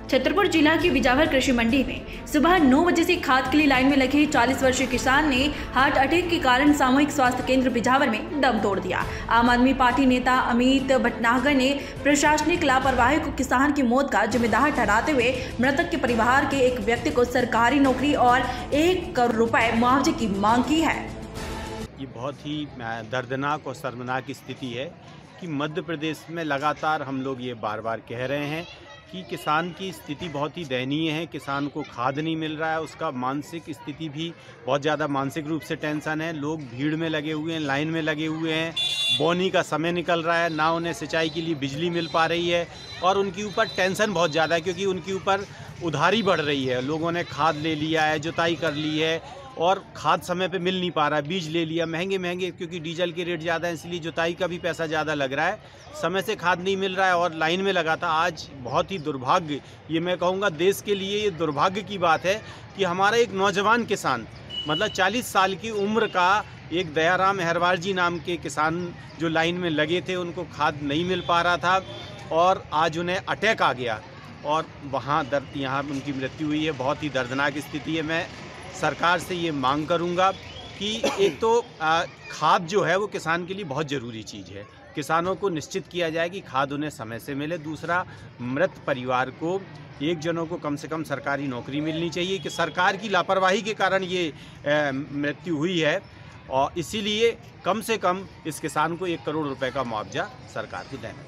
छतरपुर जिला की बिजावर कृषि मंडी में सुबह 9 बजे से खाद के लिए लाइन में लगे 40 वर्षीय किसान ने हार्ट अटैक के कारण सामूहिक स्वास्थ्य केंद्र बिजावर में दम तोड़ दिया। आम आदमी पार्टी नेता अमित भटनागर ने प्रशासनिक लापरवाही को किसान की मौत का जिम्मेदार ठहराते हुए मृतक के परिवार के एक व्यक्ति को सरकारी नौकरी और 1 करोड़ रुपए मुआवजे की मांग की है। ये बहुत ही दर्दनाक और शर्मनाक स्थिति है कि मध्य प्रदेश में लगातार हम लोग ये बार बार कह रहे हैं कि किसान की स्थिति बहुत ही दयनीय है। किसान को खाद नहीं मिल रहा है, उसका मानसिक स्थिति भी बहुत ज़्यादा मानसिक रूप से टेंशन है। लोग भीड़ में लगे हुए हैं, लाइन में लगे हुए हैं, बोनी का समय निकल रहा है, ना उन्हें सिंचाई के लिए बिजली मिल पा रही है और उनके ऊपर टेंशन बहुत ज़्यादा है क्योंकि उनके ऊपर उधारी बढ़ रही है। लोगों ने खाद ले लिया है, जुताई कर ली है और खाद समय पे मिल नहीं पा रहा, बीज ले लिया महंगे क्योंकि डीजल के रेट ज़्यादा है, इसलिए जुताई का भी पैसा ज़्यादा लग रहा है, समय से खाद नहीं मिल रहा है और लाइन में लगा था। आज बहुत ही दुर्भाग्य, ये मैं कहूँगा देश के लिए ये दुर्भाग्य की बात है कि हमारा एक नौजवान किसान मतलब 40 साल की उम्र का एक दयाराम अहरवार जी नाम के किसान जो लाइन में लगे थे, उनको खाद नहीं मिल पा रहा था और आज उन्हें अटैक आ गया और यहाँ उनकी मृत्यु हुई है। बहुत ही दर्दनाक स्थिति है। मैं सरकार से ये मांग करूंगा कि एक तो खाद जो है वो किसान के लिए बहुत ज़रूरी चीज़ है, किसानों को निश्चित किया जाए कि खाद उन्हें समय से मिले। दूसरा, मृत परिवार को एक जनों को कम से कम सरकारी नौकरी मिलनी चाहिए कि सरकार की लापरवाही के कारण ये मृत्यु हुई है और इसीलिए कम से कम इस किसान को 1 करोड़ रुपए का मुआवजा सरकार को देना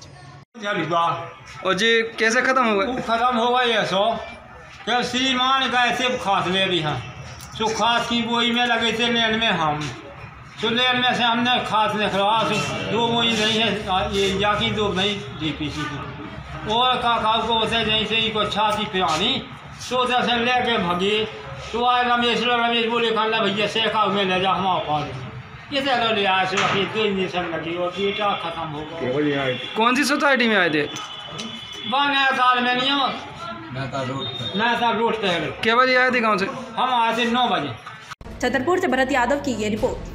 चाहिए। और जी कैसे ख़त्म हो गए? ख़त्म हो गए ये सो क्या श्रीमान का ऐसे खास ले भी हैं सो खास की बोई में लगे थे लेन में हम तो लेन में से हमने खास निकलवा 2 बोई नहीं है ये जाकी 2 नहीं DPC की और काका को होते जैसे ही को छाती पिरानी तो से लेके भगी तो आए रमेश बोले खाना भैया सेखा में ले जा हमारे पास ये तो ले आए से 2 इंजेक्शन लगी और बेटा ख़त्म हो गया। कौन सी सोसाइटी में आए थे? नया साल में नहीं हो नया साल रोड पे। क्या बजे आए थे गाँव से? हम आए थे 9 बजे। छतरपुर से भरत यादव की ये रिपोर्ट।